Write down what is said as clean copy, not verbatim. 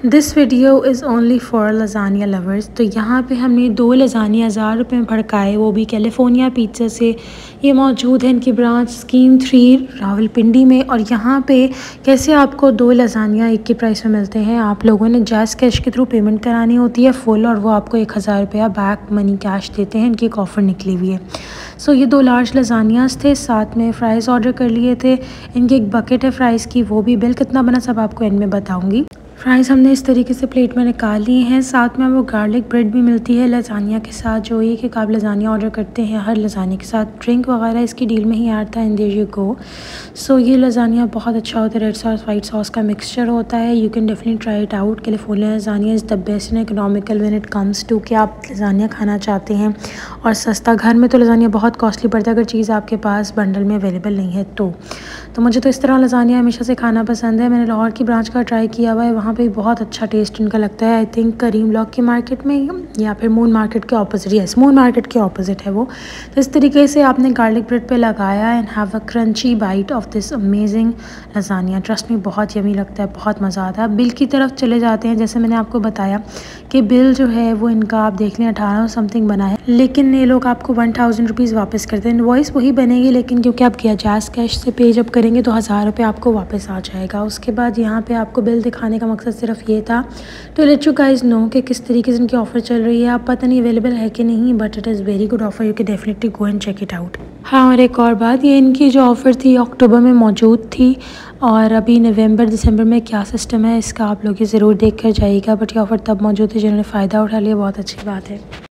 This video is only for lasagna lovers. तो यहाँ पे हमने 2 लज़ानिया 1000 रुपये में भड़काए, वो भी कैलिफोर्निया पिज़्ज़ा से। ये मौजूद है इनकी ब्रांच स्कीम 3 रावलपिंडी में। और यहाँ पे कैसे आपको 2 लज़ानिया एक के प्राइस में मिलते हैं। आप लोगों ने जैज़ कैश के थ्रू पेमेंट करानी होती है फुल, और वो आपको 1000 रुपया बैक मनी कैश देते हैं। इनकी एक ऑफ़र निकली हुई है। सो ये 2 लार्ज लज़ानियास थे, साथ में फ़्राइज़ ऑर्डर कर लिए थे। इनकी एक बकेट है फ़्राइज़ की, वो भी बिल कितना बना सब आपको एंड में बताऊँगी। फ्राइज़ हमने इस तरीके से प्लेट में निकाल लिए हैं। साथ में वो गार्लिक ब्रेड भी मिलती है लज़ानिया के साथ, जो ये कि आप लज़ानिया ऑर्डर करते हैं हर लज़ानिया के साथ ड्रिंक वगैरह इसकी डील में ही ऐड था। And there you go. So ये लज़ानिया बहुत अच्छा होता है, रेड सॉस वाइट सॉस का मिक्सचर होता है। You can definitely try it out. California lasagna is the best and economical when it comes to कि आप लज़ानिया खाना चाहते हैं और सस्ता। घर में तो लज़ानिया बहुत कॉस्टली पड़ता है अगर चीज़ आपके पास बंडल में अवेलेबल नहीं है तो मुझे तो इस तरह लज़ानिया हमेशा से खाना पसंद है। मैंने लाहौर की ब्रांच का ट्राई किया हुआ है, वहाँ पे बहुत अच्छा टेस्ट इनका लगता है। आई थिंक करीम ब्लॉक की मार्केट में या फिर मून मार्केट के ऑपोजिट, यस मून मार्केट के ऑपोजिट है वो। तो इस तरीके से आपने गार्लिक ब्रेड पे लगाया and have a crunchy bite of this amazing lasagna. Trust में बहुत यमी लगता है, बहुत मज़ा आता है। बिल की तरफ चले जाते हैं। जैसे मैंने आपको बताया कि बिल जो है वो इनका आप देख लें 18 समथिंग बना है, लेकिन ये लोग आपको 1000 रुपीज़ वापस करते हैं। इनवॉइस वही बनेगी, लेकिन क्योंकि आप जैज़ कैश से पे जब करेंगे तो 1000 रुपये आपको वापस आ जाएगा। उसके बाद यहाँ पे आपको बिल दिखाने का मकसद सिर्फ ये था तो लेट यू गाइस नो कि किस तरीके से इनकी ऑफ़र चल रही है। आप पता नहीं अवेलेबल है कि नहीं, but it is very good offer. You can definitely go and check it out. हाँ, और एक और बात, ये इनकी जो ऑफ़र थी अक्टूबर में मौजूद थी, और अभी नवंबर दिसंबर में क्या सिस्टम है इसका आप लोग ये ज़रूर देख कर जाइएगा। बट ये ऑफ़र तब मौजूद है जिन्होंने फ़ायदा उठा लिया, बहुत अच्छी बात है।